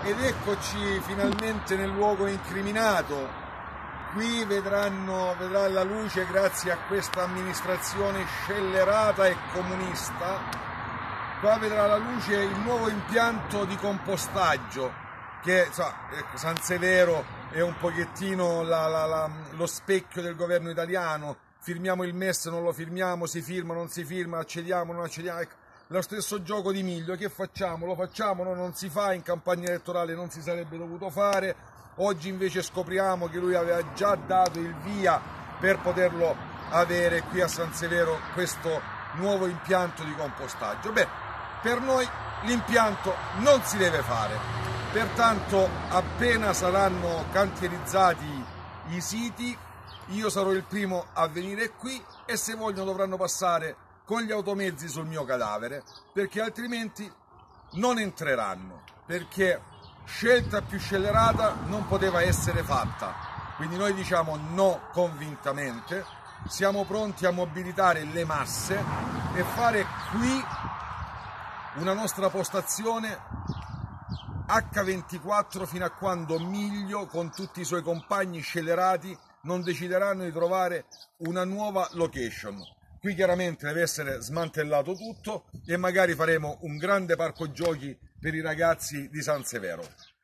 Ed eccoci finalmente nel luogo incriminato. Qui vedrà la luce, grazie a questa amministrazione scellerata e comunista, qua vedrà la luce il nuovo impianto di compostaggio, che San Severo è un pochettino lo specchio del governo italiano. Firmiamo il MES, non lo firmiamo, si firma, non si firma, accediamo, non accediamo. Ecco, lo stesso gioco di Miglio, che facciamo? Lo facciamo? No, non si fa, in campagna elettorale non si sarebbe dovuto fare. Oggi invece scopriamo che lui aveva già dato il via per poterlo avere qui a San Severo, questo nuovo impianto di compostaggio. Beh, per noi l'impianto non si deve fare, pertanto appena saranno cantierizzati i siti io sarò il primo a venire qui e se vogliono dovranno passare con gli automezzi sul mio cadavere, perché altrimenti non entreranno, perché scelta più scellerata non poteva essere fatta. Quindi noi diciamo no convintamente, siamo pronti a mobilitare le masse e fare qui una nostra postazione H24 fino a quando Miglio con tutti i suoi compagni scellerati non decideranno di trovare una nuova location. Qui chiaramente deve essere smantellato tutto e magari faremo un grande parco giochi per i ragazzi di San Severo.